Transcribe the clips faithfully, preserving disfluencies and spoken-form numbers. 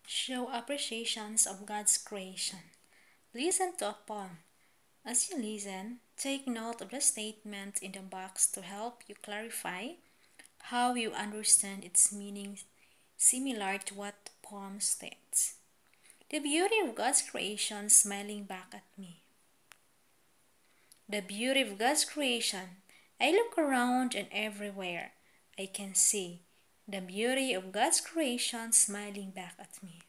Show appreciations of God's creation. Listen to a poem. As you listen, take note of the statement in the box to help you clarify how you understand its meaning, similar to what the poem states. The beauty of God's creation smiling back at me. The beauty of God's creation. I look around and everywhere I can see the beauty of God's creation smiling back at me.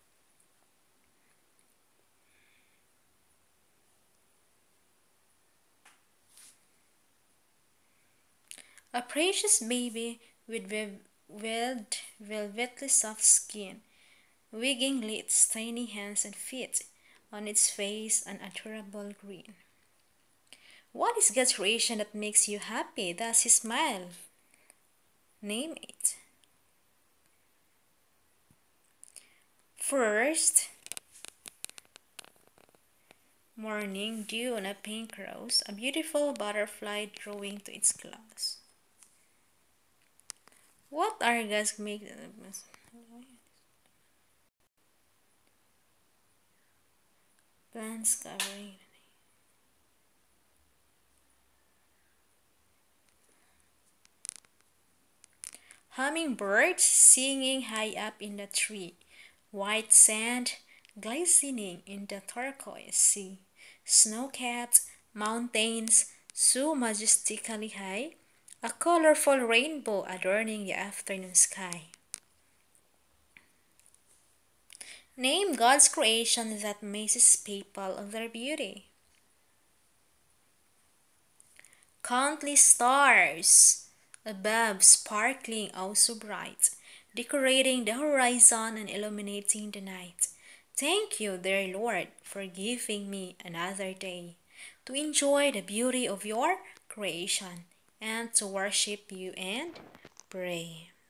A precious baby with, with velvety soft skin, wiggling its tiny hands and feet, on its face an adorable grin. What is God's creation that makes you happy? Does He smile? Name it. First, morning dew on a pink rose, a beautiful butterfly drawing to its claws. What are God's make plants covering? Hummingbirds singing high up in the tree, white sand glistening in the turquoise sea, snow-capped mountains so majestically high, a colorful rainbow adorning the afternoon sky. Name God's creation that amazes people of their beauty. Countless stars above, sparkling oh so bright, decorating the horizon and illuminating the night. Thank you, dear Lord, for giving me another day to enjoy the beauty of your creation and to worship you and pray.